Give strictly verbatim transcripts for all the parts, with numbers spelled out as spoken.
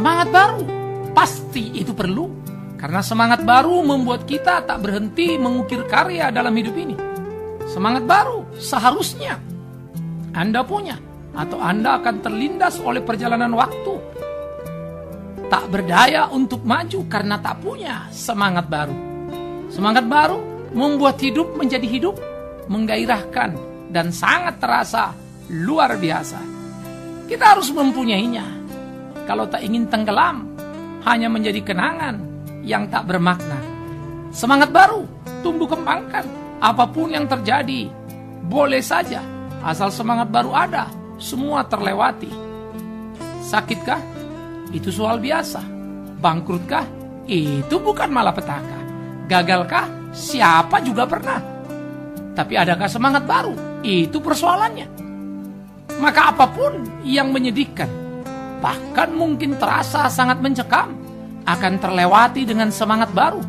Semangat baru, pasti itu perlu. Karena semangat baru membuat kita tak berhenti mengukir karya dalam hidup ini. Semangat baru seharusnya Anda punya, atau Anda akan terlindas oleh perjalanan waktu. Tak berdaya untuk maju karena tak punya semangat baru. Semangat baru membuat hidup menjadi hidup, menggairahkan, dan sangat terasa luar biasa. Kita harus mempunyainya. Kalau tak ingin tenggelam, hanya menjadi kenangan yang tak bermakna. Semangat baru tumbuh kembangkan. Apapun yang terjadi, boleh saja. Asal semangat baru ada, semua terlewati. Sakitkah? Itu soal biasa. Bangkrutkah? Itu bukan malapetaka. Gagalkah? Siapa juga pernah. Tapi adakah semangat baru? Itu persoalannya. Maka apapun yang menyedihkan, bahkan mungkin terasa sangat mencekam, akan terlewati dengan semangat baru.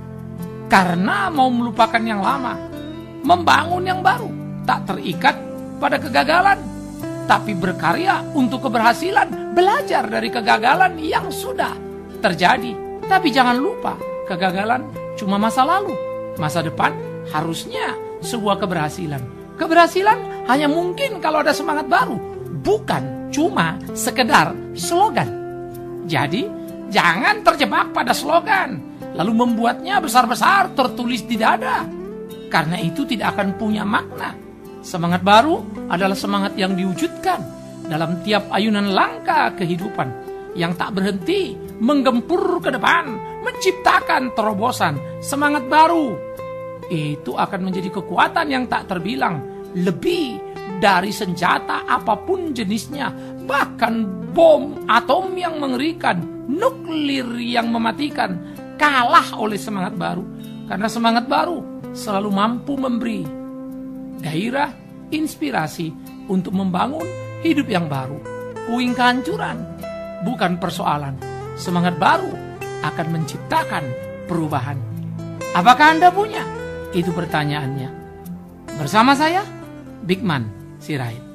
Karena mau melupakan yang lama, membangun yang baru, tak terikat pada kegagalan, tapi berkarya untuk keberhasilan, belajar dari kegagalan yang sudah terjadi. Tapi jangan lupa, kegagalan cuma masa lalu. Masa depan harusnya sebuah keberhasilan. Keberhasilan hanya mungkin kalau ada semangat baru, bukan cuma sekedar slogan. Jadi, jangan terjebak pada slogan, lalu membuatnya besar-besar tertulis di dada. Karena itu tidak akan punya makna. Semangat baru adalah semangat yang diwujudkan dalam tiap ayunan langkah kehidupan, yang tak berhenti menggempur ke depan, menciptakan terobosan. Semangat baru itu akan menjadi kekuatan yang tak terbilang, lebih dari senjata apapun jenisnya, bahkan bom atom yang mengerikan, nuklir yang mematikan, kalah oleh semangat baru. Karena semangat baru selalu mampu memberi gairah, inspirasi untuk membangun hidup yang baru. Puing kehancuran bukan persoalan. Semangat baru akan menciptakan perubahan. Apakah Anda punya? Itu pertanyaannya. Bersama saya, Bigman Sirait.